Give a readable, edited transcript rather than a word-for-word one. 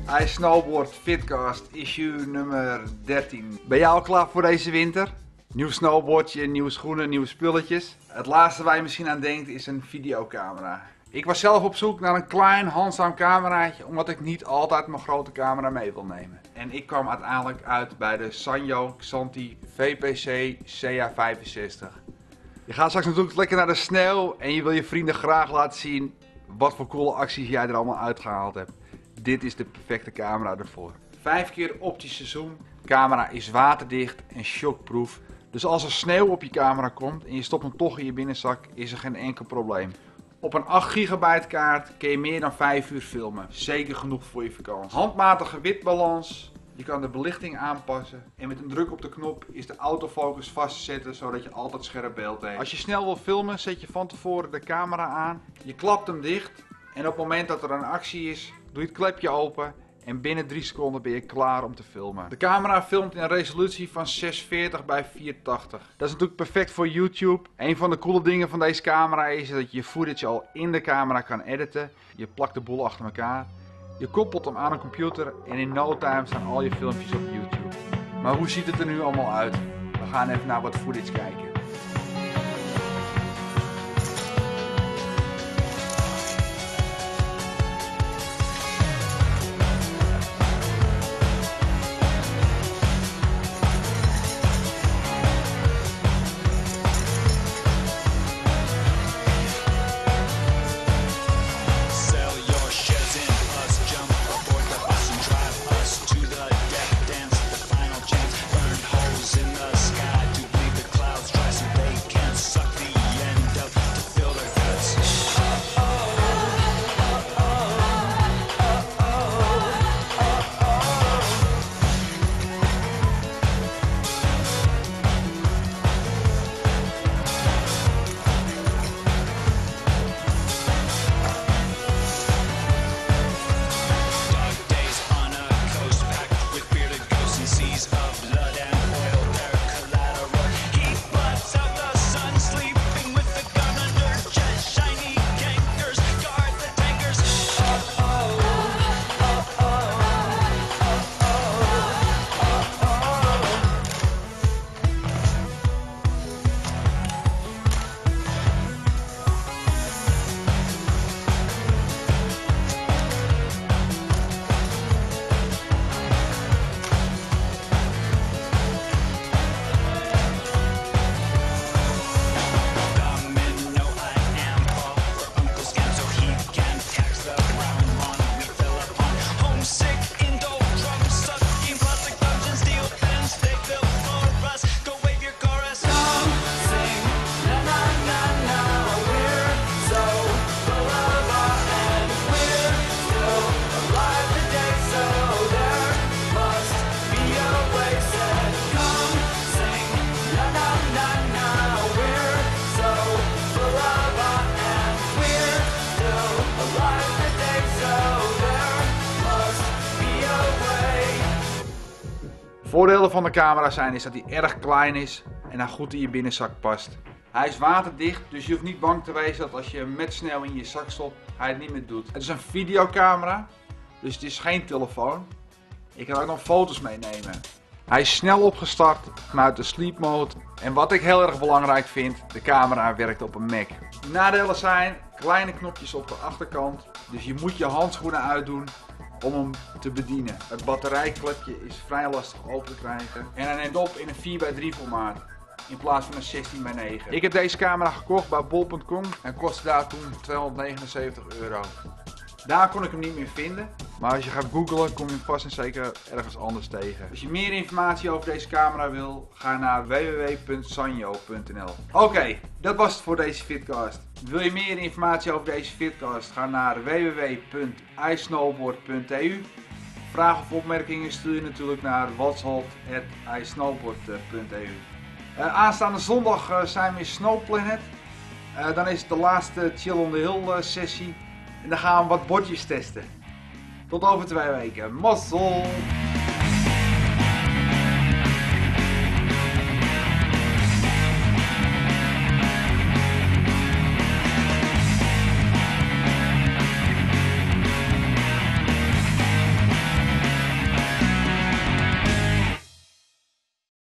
iSnowboard Fitcast issue nummer 13. Ben jij al klaar voor deze winter? Nieuw snowboardje, nieuwe schoenen, nieuwe spulletjes. Het laatste waar je misschien aan denkt is een videocamera. Ik was zelf op zoek naar een klein handzaam cameraatje, omdat ik niet altijd mijn grote camera mee wil nemen. En ik kwam uiteindelijk uit bij de Sanyo Xanthi VPC CA65. Je gaat straks natuurlijk lekker naar de sneeuw en je wil je vrienden graag laten zien wat voor coole acties jij er allemaal uitgehaald hebt. Dit is de perfecte camera ervoor. 5 keer optische zoom. De camera is waterdicht en shockproof. Dus als er sneeuw op je camera komt en je stopt hem toch in je binnenzak, is er geen enkel probleem. Op een 8 GB kaart kun je meer dan 5 uur filmen. Zeker genoeg voor je vakantie. Handmatige witbalans. Je kan de belichting aanpassen. En met een druk op de knop is de autofocus vast te zetten, zodat je altijd scherp beeld hebt. Als je snel wil filmen, zet je van tevoren de camera aan. Je klapt hem dicht. En op het moment dat er een actie is, doe je het klepje open. En binnen 3 seconden ben je klaar om te filmen. De camera filmt in een resolutie van 640 bij 480. Dat is natuurlijk perfect voor YouTube. Een van de coole dingen van deze camera is dat je je footage al in de camera kan editen. Je plakt de boel achter elkaar. Je koppelt hem aan een computer en in no time staan al je filmpjes op YouTube. Maar hoe ziet het er nu allemaal uit? We gaan even naar wat footage kijken. Voordelen van de camera zijn is dat hij erg klein is en hij goed in je binnenzak past. Hij is waterdicht, dus je hoeft niet bang te wezen dat als je hem met sneeuw in je zak stopt, hij het niet meer doet. Het is een videocamera, dus het is geen telefoon. Je kan ook nog foto's meenemen. Hij is snel opgestart vanuit de sleep mode. En wat ik heel erg belangrijk vind, de camera werkt op een Mac. De nadelen zijn kleine knopjes op de achterkant, dus je moet je handschoenen uitdoen om hem te bedienen. Het batterijklepje is vrij lastig open te krijgen. En hij neemt op in een 4x3 formaat. In plaats van een 16x9. Ik heb deze camera gekocht bij bol.com en kostte daar toen €279. Daar kon ik hem niet meer vinden. Maar als je gaat googlen kom je hem vast en zeker ergens anders tegen. Als je meer informatie over deze camera wil, ga naar www.sanyo.nl. Oké, dat was het voor deze Fitcast. Wil je meer informatie over deze Fitcast, ga naar www.isnowboard.eu. Vragen of opmerkingen stuur je natuurlijk naar watshalt@isnowboard.eu. Aanstaande zondag zijn we in Snow Planet. Dan is het de laatste Chill on the Hill sessie. En dan gaan we wat bordjes testen. Tot over 2 weken. Mazzel!